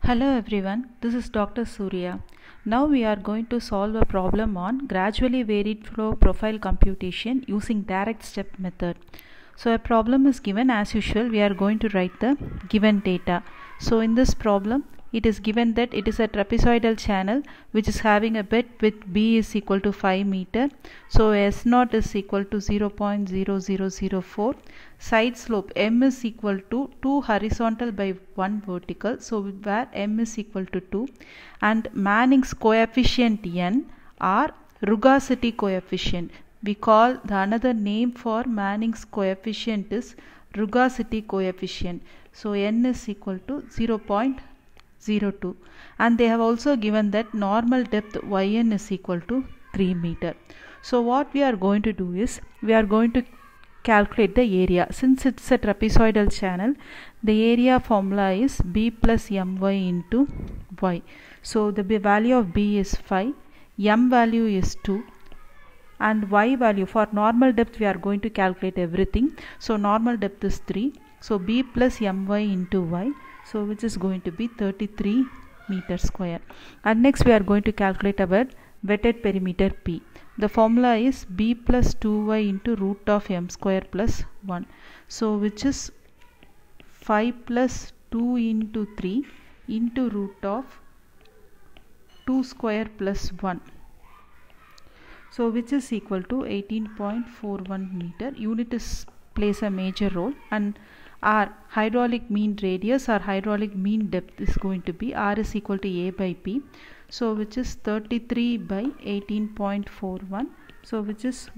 Hello everyone, this is Dr. Surya. Now we are going to solve a problem on gradually varied flow profile computation using direct step method. So a problem is given. As usual, we are going to write the given data. So in this problem, it is given that it is a trapezoidal channel which is having a bed width B is equal to 5 meter. So S0 is equal to 0.0004. Side slope M is equal to 2 horizontal by 1 vertical. So where M is equal to 2. And Manning's coefficient N or rugosity coefficient. We call the another name for Manning's coefficient is rugosity coefficient. So N is equal to 0.02, and they have also given that normal depth yn is equal to 3 meter. So what we are going to do is we are going to calculate the area. Since it's a trapezoidal channel, the area formula is b plus my into y. So the value of b is 5, m value is 2, and y value for normal depth we are going to calculate everything. So normal depth is 3. So b plus my into y, so which is going to be 33 meter square. And next we are going to calculate our wetted perimeter P. The formula is b plus 2y into root of m square plus 1. So which is 5 plus 2 into 3 into root of 2 square plus 1. So which is equal to 18.41 meter. Unit is plays a major role, and our hydraulic mean radius or hydraulic mean depth is going to be R is equal to A by P. So which is 33 by 18.41. So which is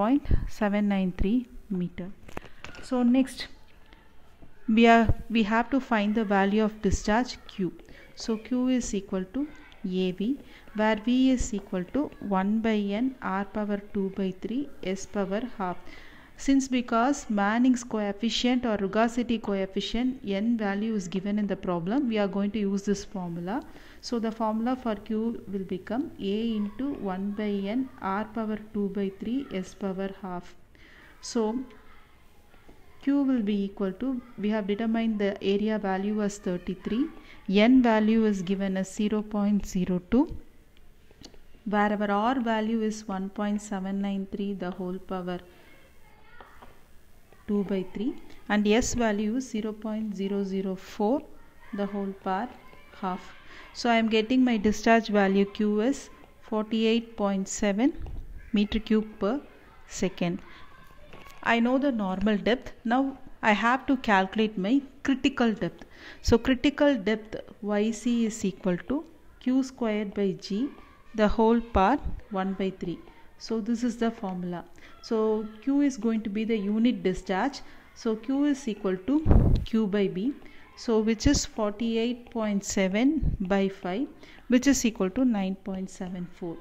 1.793 meter. So next we have to find the value of discharge Q. So Q is equal to AV, where V is equal to 1 by N R power 2 by 3 S power half. Since because Manning's coefficient or rugosity coefficient N value is given in the problem, we are going to use this formula. So the formula for Q will become A into 1 by N R power 2 by 3 S power half. So Q will be equal to, we have determined the area value as 33, N value is given as 0.02, where our R value is 1.793 the whole power 2 by 3, and S value is 0.004 the whole power half. So I am getting my discharge value Q is 48.7 meter cube per second. I know the normal depth. Now I have to calculate my critical depth. So critical depth YC is equal to Q squared by G the whole power 1 by 3. So this is the formula. So Q is going to be the unit discharge. So Q is equal to Q by B. So which is 48.7 by 5, which is equal to 9.74.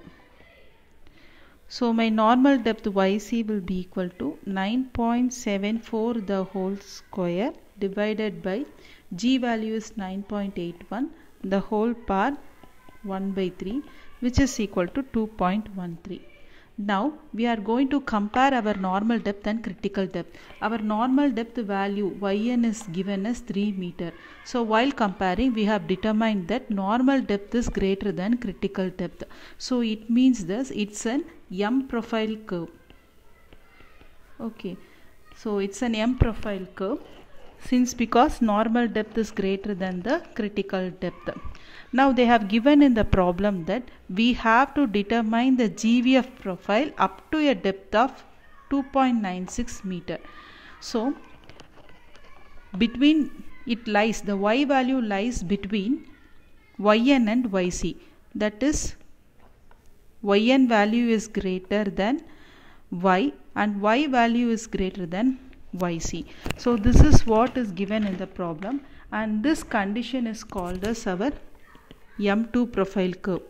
So my normal depth YC will be equal to 9.74 the whole square divided by G value is 9.81 the whole power 1 by 3, which is equal to 2.13. Now we are going to compare our normal depth and critical depth. Our normal depth value yn is given as 3 meter. So while comparing, we have determined that normal depth is greater than critical depth. So it means this, it's an M profile curve. Okay, so it's an M profile curve since because normal depth is greater than the critical depth. Now they have given in the problem that we have to determine the GVF profile up to a depth of 2.96 meter. So between it lies, the Y value lies between Yn and Yc. That is, Yn value is greater than Y and Y value is greater than Yc. So this is what is given in the problem, and this condition is called as our M2 profile curve.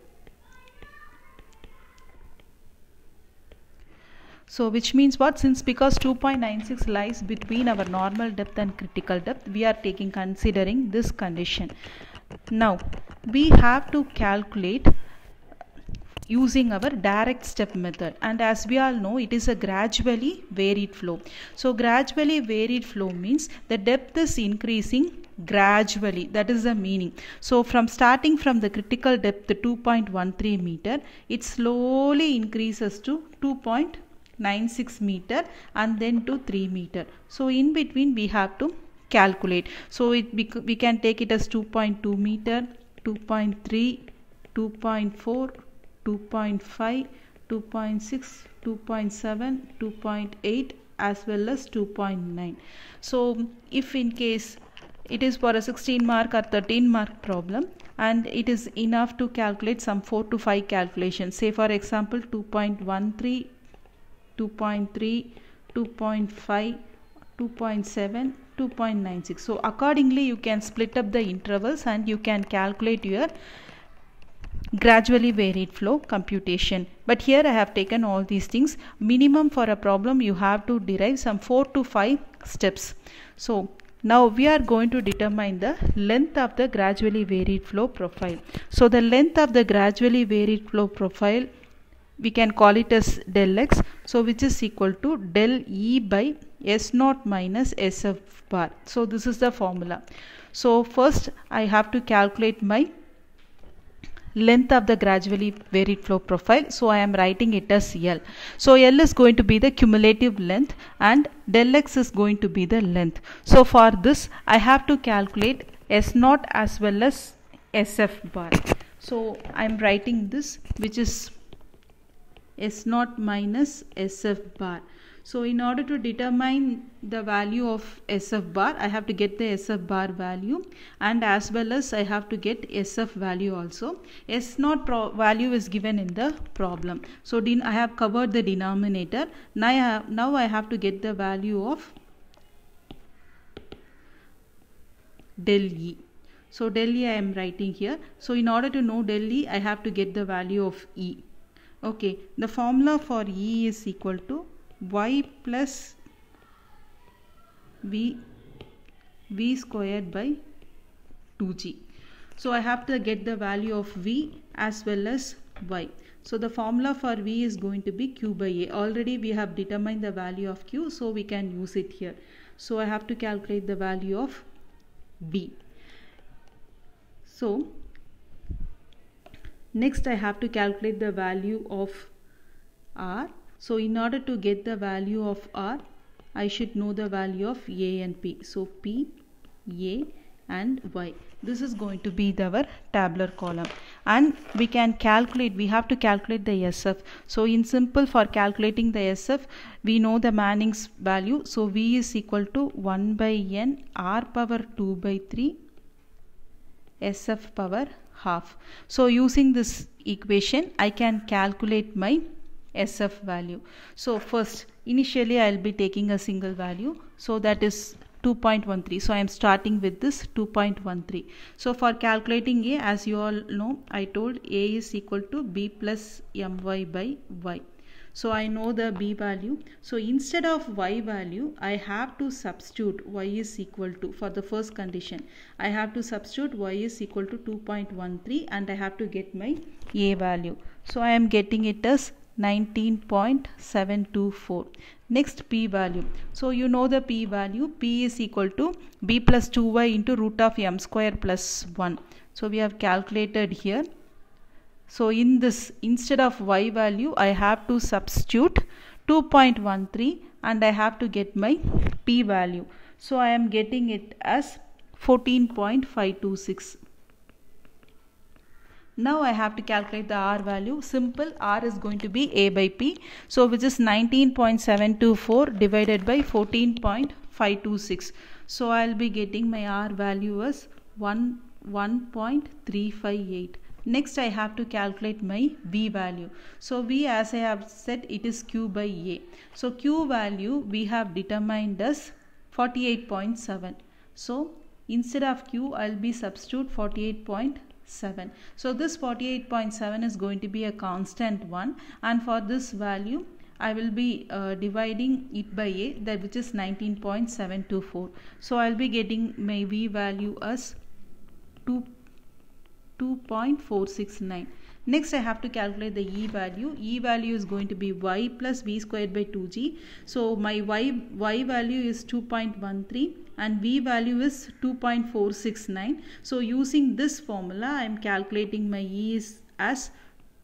So which means what? Since because 2.96 lies between our normal depth and critical depth, we are considering this condition. Now we have to calculate using our direct step method, and as we all know, it is a gradually varied flow. So gradually varied flow means the depth is increasing gradually. That is the meaning. So from starting from the critical depth 2.13 meter, it slowly increases to 2.96 meter and then to 3 meter. So in between we have to calculate. So we can take it as 2.2 meter, 2.3, 2.4, 2.5, 2.6, 2.7, 2.8 as well as 2.9. So if in case it is for a 16 mark or 13 mark problem and it is enough to calculate some 4 to 5 calculations, say for example 2.13, 2.3, 2.5, 2.7, 2.96. So accordingly you can split up the intervals and you can calculate your gradually varied flow computation. But here I have taken all these things. Minimum for a problem you have to derive some 4 to 5 steps. So now we are going to determine the length of the gradually varied flow profile. So the length of the gradually varied flow profile, we can call it as del x, so which is equal to del E by S naught minus SF bar. So this is the formula. So first I have to calculate my length of the gradually varied flow profile. So I am writing it as L. So L is going to be the cumulative length and del x is going to be the length. So for this I have to calculate S naught as well as SF bar. So I am writing this, which is S naught minus SF bar. So in order to determine the value of SF bar, I have to get the SF bar value and as well as I have to get SF value also. S naught value is given in the problem. So I have covered the denominator. Now I have to get the value of del E. So del E I am writing here. So in order to know del E, I have to get the value of E. Okay, the formula for E is equal to y plus v squared by 2g. So I have to get the value of v as well as y. So the formula for v is going to be q by a. Already we have determined the value of q, so we can use it here. So I have to calculate the value of v. So next I have to calculate the value of r. So in order to get the value of r, I should know the value of a and p. So p, a and y. This is going to be our tabular column. And we can calculate, we have to calculate the SF. So in simple, for calculating the SF, we know the Manning's value. So v is equal to 1 by n r power 2 by 3 SF power half. So using this equation, I can calculate my SF value. So first, initially I will be taking a single value. So that is 2.13. So I am starting with this 2.13. So for calculating A, as you all know, I told A is equal to B plus my by y. So I know the B value. So instead of y value, I have to substitute y is equal to, for the first condition, I have to substitute y is equal to 2.13 and I have to get my A value. So I am getting it as 19.724. Next, p value. So you know the p value. P is equal to b plus 2y into root of m square plus 1. So we have calculated here. So in this, instead of y value, I have to substitute 2.13 and I have to get my p value. So I am getting it as 14.526. Now I have to calculate the r value. Simple, r is going to be a by p. So which is 19.724 divided by 14.526. So I will be getting my r value as 1.358. Next I have to calculate my v value. So v, as I have said, it is q by a. So q value we have determined as 48.7. So instead of q, I will be substitute 48.7. So this 48.7 is going to be a constant one, and for this value I will be dividing it by a, that which is 19.724. So I will be getting my v value as 2.469. Next I have to calculate the e value. E value is going to be y plus v squared by 2g. So my y value is 2.13 and V value is 2.469. So using this formula I am calculating my E is as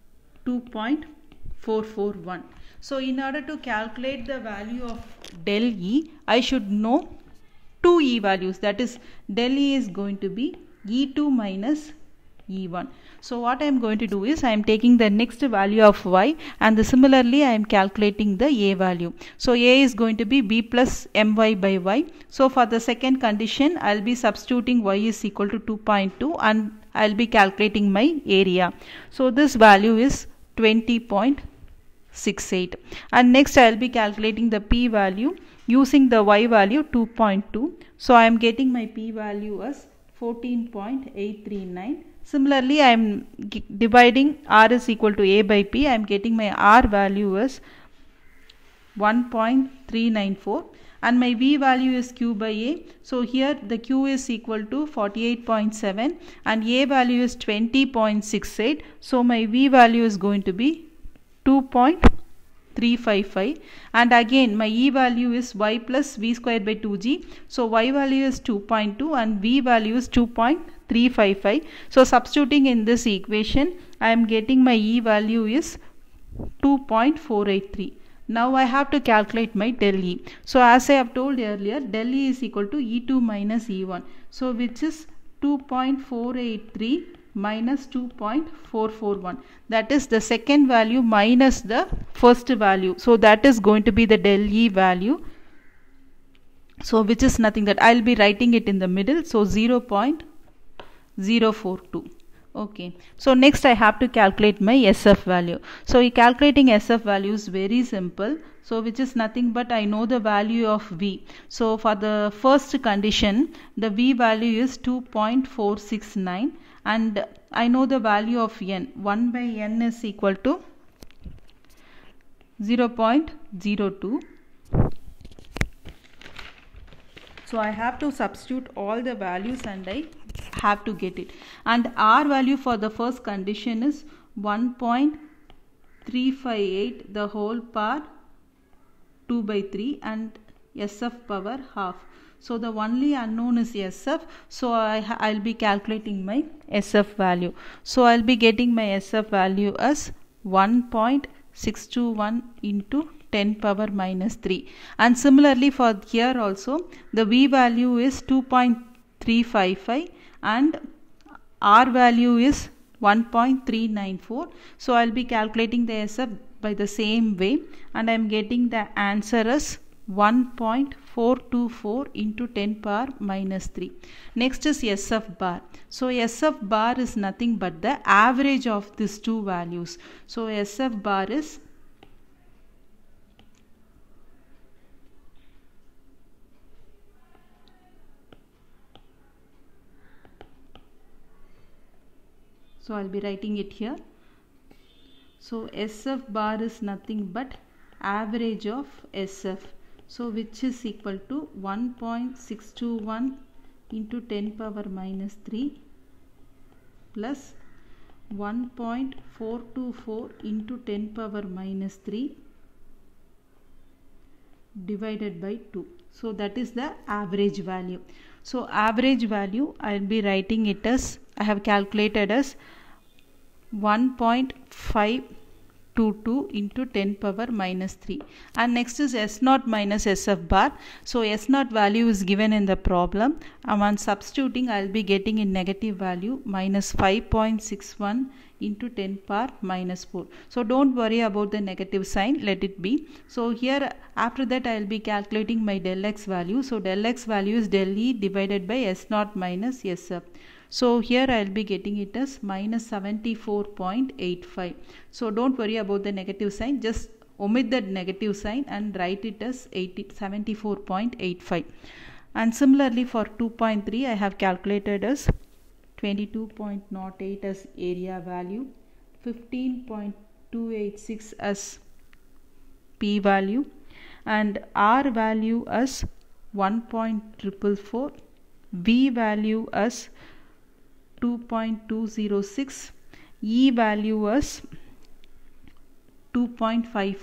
2.441. So in order to calculate the value of del E, I should know two E values, that is del E is going to be E2 minus E1. So what I am going to do is I am taking the next value of Y, and similarly I am calculating the A value. So A is going to be B plus My by Y. So for the second condition I will be substituting Y is equal to 2.2 and I will be calculating my area. So this value is 20.68, and next I will be calculating the P value using the Y value 2.2. So I am getting my P value as 14.839. Similarly, I am dividing R is equal to A by P. I am getting my R value as 1.394 and my V value is Q by A. So here the Q is equal to 48.7 and A value is 20.68. So my V value is going to be 2.355, and again my E value is Y plus V square by 2G. So Y value is 2.2 and V value is 2.355. So substituting in this equation I am getting my E value is 2.483. Now I have to calculate my del E. So as I have told earlier, del E is equal to E2 minus E1. So which is 2.483 minus 2.441. That is the second value minus the first value. So that is going to be the del E value. So which is nothing that I will be writing it in the middle. So 0.042. Okay, so next I have to calculate my SF value. So calculating SF value is very simple. So which is nothing but I know the value of V. So for the first condition the V value is 2.469 and I know the value of N. 1 by N is equal to 0.02. So I have to substitute all the values and I have to get it. And R value for the first condition is 1.358 the whole power 2 by 3 and SF power half. So the only unknown is SF. So I'll be calculating my SF value. So I'll be getting my SF value as 1.621 into 10 power minus 3. And similarly for here also the V value is 2.355 and R value is 1.394. So I'll be calculating the SF by the same way and I'm getting the answer as 1.424 into 10 power minus 3. Next is SF bar. So SF bar is nothing but the average of these two values. So SF bar is so I'll be writing it here. So SF bar is nothing but average of SF. So which is equal to 1.621 into 10 power minus 3 plus 1.424 into 10 power minus 3 divided by 2. So that is the average value. So average value I will be writing it as I have calculated as 1.522 into 10 power minus 3. And next is S0 minus SF bar. So S0 value is given in the problem. On substituting I will be getting in negative value minus 5.61 into 10 power minus 4. So don't worry about the negative sign, let it be. So here after that I will be calculating my del X value. So del X value is del E divided by S0 minus SF. So here I will be getting it as minus 74.85. So don't worry about the negative sign, just omit that negative sign and write it as 74.85. And similarly for 2.3 I have calculated as 22.08 as area value, 15.286 as P value and R value as 1.444, V value as 2.206, E value as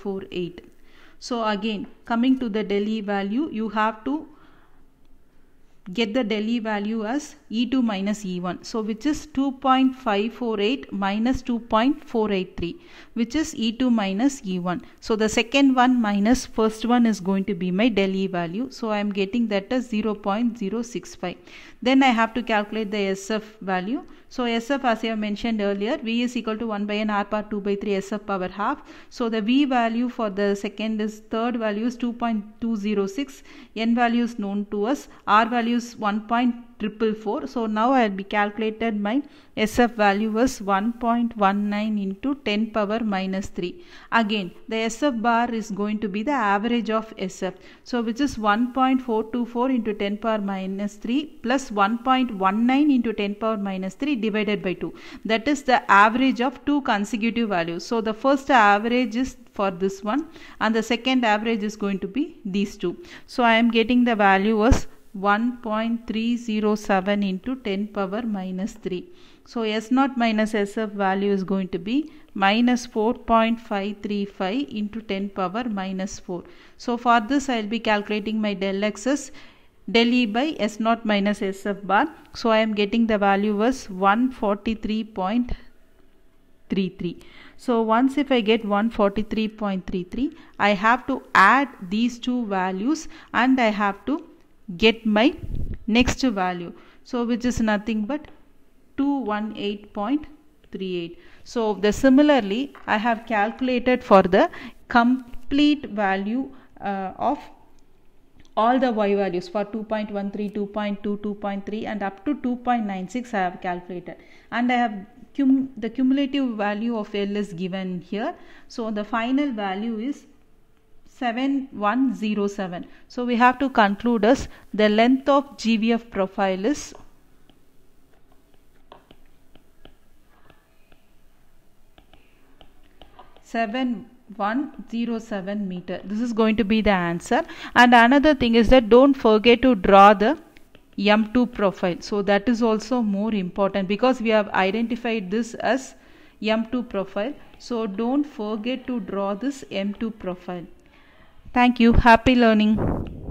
2.548. So again coming to the del E value, you have to get the del E value as E2 minus E1. So which is 2.548 minus 2.483, which is E2 minus E1. So the second one minus first one is going to be my del E value. So I am getting that as 0.065. Then I have to calculate the SF value. So SF, as I have mentioned earlier, V is equal to 1 by n R power 2 by 3 SF power half. So the V value for the third value is 2.206, n value is known to us, R value is 1.444. So now I will be calculated my SF value is 1.19 into 10 power minus 3. Again, the SF bar is going to be the average of SF. So which is 1.424 into 10 power minus 3 plus 1.19 into 10 power minus 3 divided by 2. That is the average of two consecutive values. So the first average is for this one and the second average is going to be these two. So I am getting the value as 1.307 into 10 power minus 3. So S0 minus SF value is going to be minus 4.535 into 10 power minus 4. So for this I will be calculating my del X as del E by S0 minus SF bar. So I am getting the value as 143.33. So once if I get 143.33, I have to add these two values and I have to get my next value. So which is nothing but 218.38. So similarly I have calculated for the complete value of all the y values for 2.13, 2.2, 2.3 and up to 2.96 I have calculated, and I have the cumulative value of L is given here. So the final value is 7107. So we have to conclude as the length of GVF profile is 7107 meter. This is going to be the answer. And another thing is that don't forget to draw the M2 profile. So that is also more important because we have identified this as M2 profile. So don't forget to draw this M2 profile. Thank you. Happy learning.